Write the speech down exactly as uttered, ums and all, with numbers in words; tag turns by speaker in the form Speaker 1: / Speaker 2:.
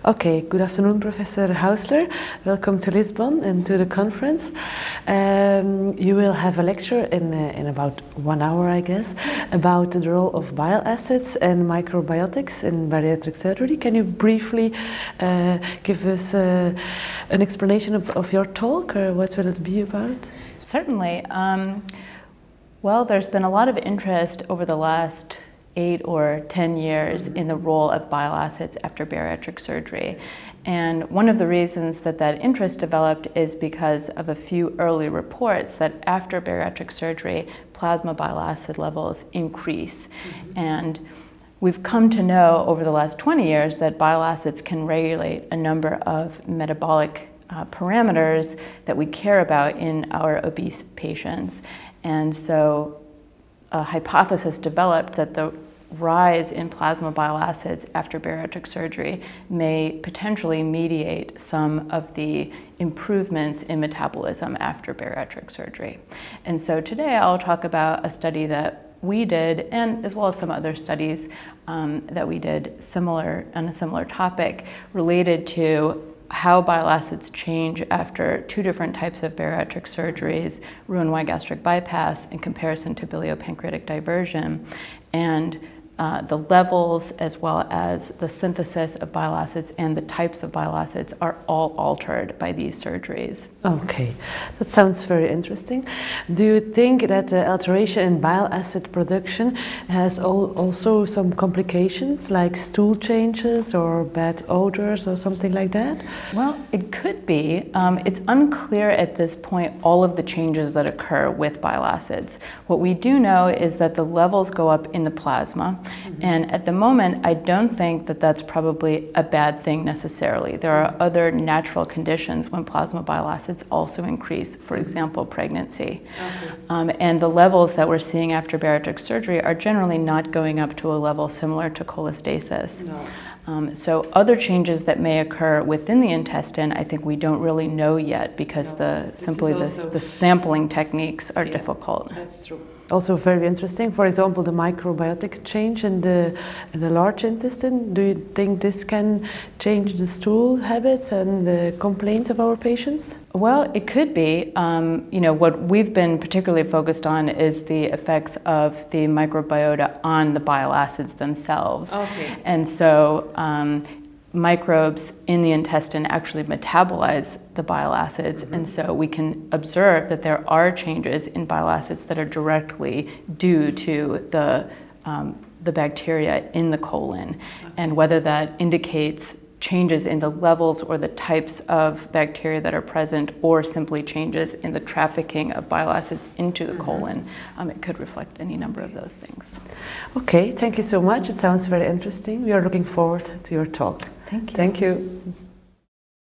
Speaker 1: Okay, good afternoon, Professor Hausler. Welcome to Lisbon and to the conference. Um, you will have a lecture in, uh, in about one hour, I guess, yes, about the role of bile acids and microbiotics in bariatric surgery. Can you briefly uh, give us uh, an explanation of, of your talk, or what will it be about?
Speaker 2: Certainly. Um, well, there's been a lot of interest over the last eight or ten years in the role of bile acids after bariatric surgery. And one of the reasons that that interest developed is because of a few early reports that after bariatric surgery, plasma bile acid levels increase. Mm-hmm. And we've come to know over the last twenty years that bile acids can regulate a number of metabolic uh, parameters that we care about in our obese patients. And so a hypothesis developed that the rise in plasma bile acids after bariatric surgery may potentially mediate some of the improvements in metabolism after bariatric surgery. And so today I'll talk about a study that we did, and as well as some other studies um, that we did similar on a similar topic related to how bile acids change after two different types of bariatric surgeries, Roux-en-Y gastric bypass in comparison to biliopancreatic diversion, and uh, the levels as well as the synthesis of bile acids and the types of bile acids are all altered by these surgeries.
Speaker 1: Okay, that sounds very interesting. Do you think that the alteration in bile acid production has al also some complications like stool changes or bad odors or something like that?
Speaker 2: Well, it could be. Um, it's unclear at this point all of the changes that occur with bile acids. What we do know is that the levels go up in the plasma. Mm-hmm. And at the moment, I don't think that that's probably a bad thing necessarily. There are other natural conditions when plasma bile acids also increase, for example, pregnancy. Okay. Um, and the levels that we're seeing after bariatric surgery are generally not going up to a level similar to cholestasis. No. Um, so other changes that may occur within the intestine, I think we don't really know yet because no, the simply the, the sampling techniques are yeah, difficult.
Speaker 1: That's true. Also very interesting, for example, the microbiotic change in the, in the large intestine. Do you think this can change the stool habits and the complaints of our patients?
Speaker 2: Well, it could be. Um, you know, what we've been particularly focused on is the effects of the microbiota on the bile acids themselves. Okay. And so um, microbes in the intestine actually metabolize the bile acids, mm-hmm. and so we can observe that there are changes in bile acids that are directly due to the, um, the bacteria in the colon. Okay. And whether that indicates changes in the levels or the types of bacteria that are present, or simply changes in the trafficking of bile acids into the mm-hmm. colon, um, it could reflect any number of those things.
Speaker 1: Okay, thank you so much. It sounds very interesting. We are looking forward to your talk.
Speaker 2: Thank you.
Speaker 1: Thank you.